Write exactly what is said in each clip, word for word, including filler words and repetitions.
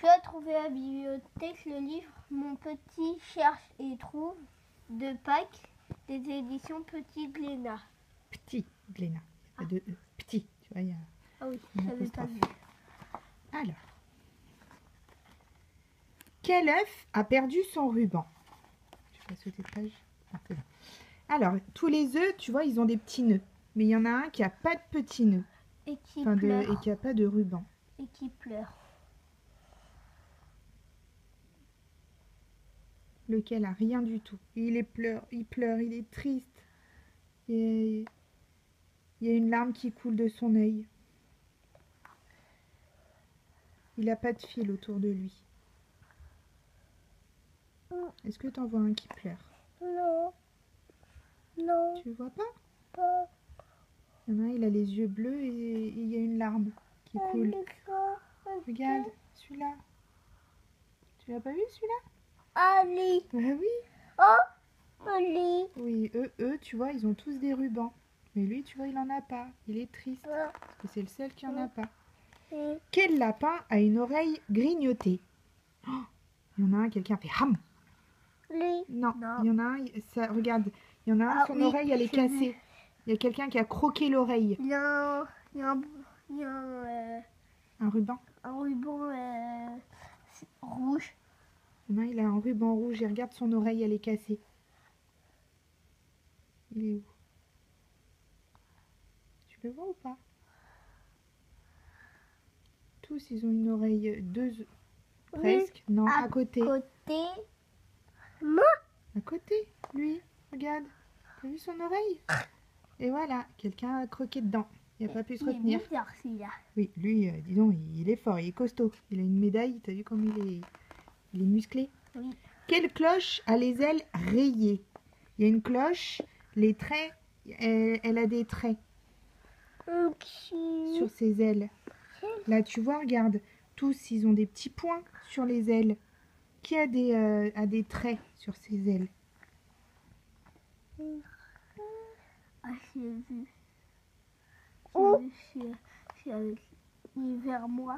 Tu as trouvé à la bibliothèque le livre Mon petit cherche et trouve de Pâques des éditions Petit Glénat. Petit Glénat. Il y a deux E. Petit. Tu vois, il y a Ah oui, une je n'avais pas apostrophe. vu. Alors. Quel œuf a perdu son ruban? Je vais sauter de page. Ah, c'est bon. Alors, tous les œufs, tu vois, ils ont des petits nœuds. Mais il y en a un qui n'a pas de petits nœuds. Et qui Enfin, de, pleure. et qui n'a pas de ruban. Et qui pleure. Lequel a rien du tout. Il est pleure, il pleure, il est triste. Et il y a une larme qui coule de son œil. Il n'a pas de fil autour de lui. Est-ce que tu en vois un qui pleure? Non. Non. Tu vois pas? Pas. Il y en a un, il a les yeux bleus et il y a une larme qui coule. Regarde, celui-là. Tu l'as pas vu celui-là? Ali. Bah oui. Oh, Ali. Oui, eux, eux, tu vois, ils ont tous des rubans. Mais lui, tu vois, il en a pas. Il est triste. Parce que c'est le seul qui en a pas. Quel lapin a une oreille grignotée? Oh, il y en a un, quelqu'un fait ham. Lui. Non, Non. il y en a un, ça, regarde, il y en a un, Ah son oui, oreille, elle est je l'ai cassée. Il y a quelqu'un qui a croqué l'oreille. Il y a un, il y a un, il y a un, euh, Un ruban. un ruban euh, rouge. Il y en a un, il a un ruban rouge et regarde son oreille, elle est cassée. Il est où? Tu le vois ou pas? Tous, ils ont une oreille, deux, presque. Non, à à côté. Côté. Moi. À côté, lui, regarde. T'as vu son oreille? Et voilà, quelqu'un a croqué dedans. Il n'a pas pu se Il est retenir. bizarre celui-là. Oui, lui, euh, dis donc, il est fort, il est costaud. Il a une médaille, t'as vu comme il est, il est musclé? Oui. Quelle cloche a les ailes rayées? Il y a une cloche, les traits, elle, elle a des traits Okay. sur ses ailes. Là, tu vois, regarde, tous, ils ont des petits points sur les ailes. Qui a des, euh, a des traits sur ses ailes? Ah, j'ai vu. J'ai vu, c'est- c'est avec lui vers moi.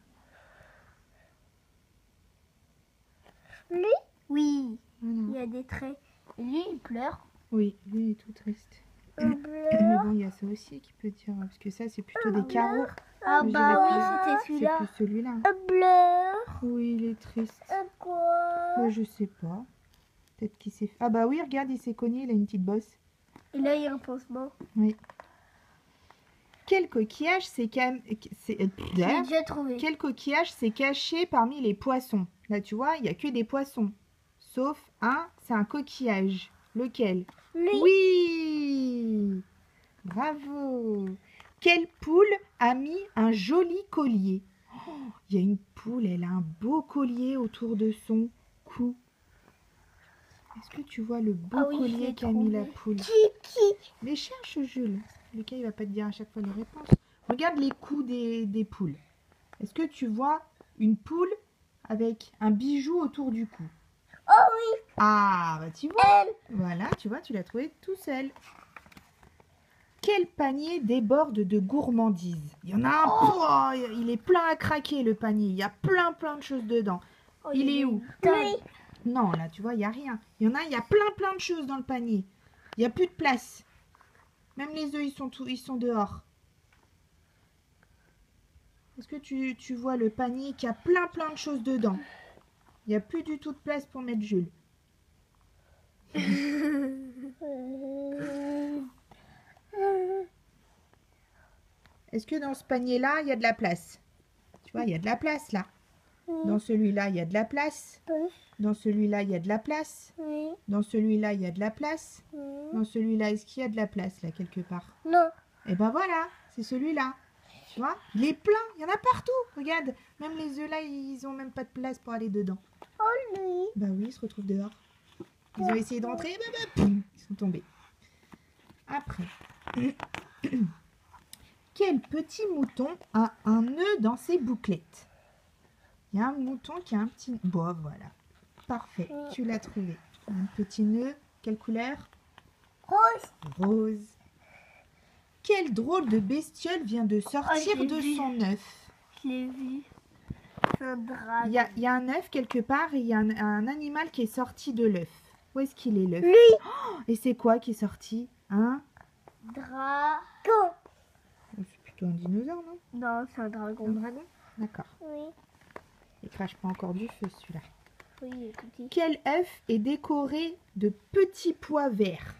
Lui? Oui. Voilà. Il y a des traits. Et lui, il pleure. Oui, lui, il est tout triste. Il Mais pleure. bon, il y a ça aussi qui peut dire, parce que ça, c'est plutôt des carreaux. Ah Mais bah je oui, dirais c'était C'est celui-là. plus celui-là. Il pleure. Oui, il est triste. Quoi? Bah, je sais pas. Peut-être qu'il s'est fait... Ah bah oui, regarde, il s'est cogné, il a une petite bosse. Et là, il y a un pansement. Oui. Quel coquillage s'est cam... c'est- euh, J'ai déjà trouvé. Quel coquillage s'est caché parmi les poissons? Là, tu vois, il n'y a que des poissons. Sauf un, c'est un coquillage. Lequel? Lui. Oui! Bravo! Quelle poule a mis un joli collier? Oh, il y a une poule, elle a un beau collier autour de son cou. Est-ce que tu vois le beau Ah oui, je collier l'ai qu'a mis la trouvé. poule? Kiki. Mais cherche, Jules. Lucas, il va pas te dire à chaque fois les réponses. Regarde les coups des, des poules. Est-ce que tu vois une poule avec un bijou autour du cou? Oh oui. Ah, bah tu vois. Elle. Voilà, tu vois, tu l'as trouvé tout seul. Quel panier déborde de gourmandises? Il y en a un, oh, il est plein à craquer le panier. Il y a plein plein de choses dedans. Oh, Il est a où? une table. Non, là, tu vois, il n'y a rien. Il y en a, il y a plein plein de choses dans le panier. Il n'y a plus de place. Même les œufs, ils sont, tout, ils sont dehors. Est-ce que tu, tu vois le panier qui a plein plein de choses dedans? Il n'y a plus du tout de place pour mettre Jules. Est-ce que dans ce panier-là, il y a de la place? Tu vois, il y a de la place là. Dans celui-là, il y a de la place. Dans celui-là, il y a de la place. Oui. Dans celui-là, il y a de la place. Oui. Dans celui-là, est-ce qu'il y a de la place là quelque part? Non. Et ben voilà, c'est celui-là. Tu vois, il est plein, il y en a partout. Regarde, même les œufs là, ils ont même pas de place pour aller dedans. Oh lui. Bah oui, ils se retrouvent dehors. Ils ont essayé de rentrer, bah, bah, poum, ils sont tombés. Après, quel petit mouton a un nœud dans ses bouclettes? Il y a un mouton qui a un petit... Bon, voilà. Parfait, tu l'as trouvé. Un petit nœud, quelle couleur? Rose. Rose. Quel drôle de bestiole vient de sortir Oh, je l'ai de vu. son œuf? Je l'ai vu. C'est Un dragon. Il y a, il y a un œuf quelque part et il y a un, un animal qui est sorti de l'œuf. Où est-ce qu'il est l'œuf? Lui. Oh, et c'est quoi qui est sorti? Un Dragon. C'est plutôt un dinosaure, non? Non, c'est un dragon. Un dragon? D'accord. Oui. Il crache pas encore du feu celui-là. Oui, il est petit. Quel œuf est décoré de petits pois verts?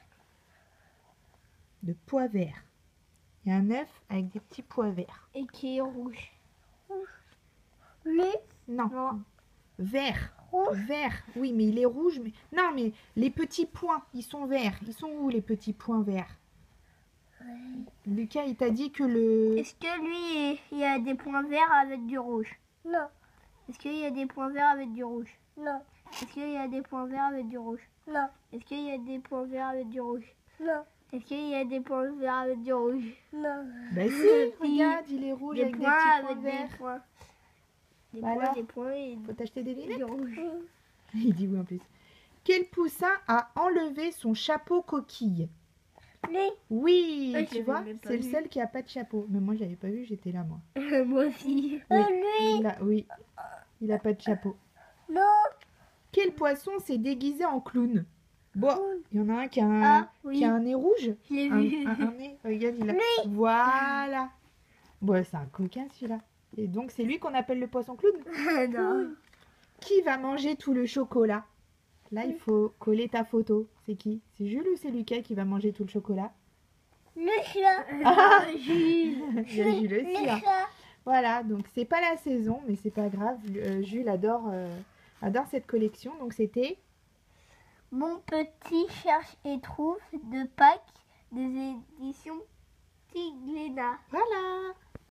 De pois verts. Il y a un œuf avec des petits pois verts. Et qui est rouge. Lui. Non. Non. Vert. Rouge. Vert. Oui, mais il est rouge. Mais... Non, mais les petits points, ils sont verts. Ils sont où les petits points verts? Lucas, il t'a dit que le... Est-ce que lui, il y a des points verts avec du rouge? Non. Est-ce qu'il y a des points verts avec du rouge? Non. Est-ce qu'il y a des points verts avec du rouge? Non. Est-ce qu'il y a des points verts avec du rouge? Non. Est-ce qu'il y a des points verts avec du rouge? Non. Bah si, regarde, il est rouge Des avec des points petits points avec verts. des points. Des Bah points, alors, des points et faut t'acheter des du lunettes. rouge. Il dit oui en plus. Quel poussin a enlevé son chapeau coquille? Lui. Oui, Ah, je tu l'avais vois, même pas c'est le vu. seul qui a pas de chapeau. Mais moi, je l'avais pas vu, j'étais là, moi. Moi aussi. Oui, lui. il a, oui, il a pas de chapeau. Non. Quel poisson s'est déguisé en clown? Bon, il y en a un qui a un, Ah, oui. qui a un nez rouge. Je l'ai Un, vu. un- un nez, regarde, il a... Voilà. Bon, c'est un coquin celui-là. Et donc, c'est lui qu'on appelle le poisson clown. Non. Qui va manger tout le chocolat? Là, il faut coller ta photo. C'est qui? C'est Jules ou c'est Lucas qui va manger tout le chocolat? Le chat. Ah. Jules. Il y a Jules aussi. Le hein. chat. Voilà, donc c'est pas la saison, mais c'est pas grave. Euh, Jules adore, euh, adore cette collection. Donc c'était Mon petit cherche et trouve de Pâques des éditions Tigléna. voilà.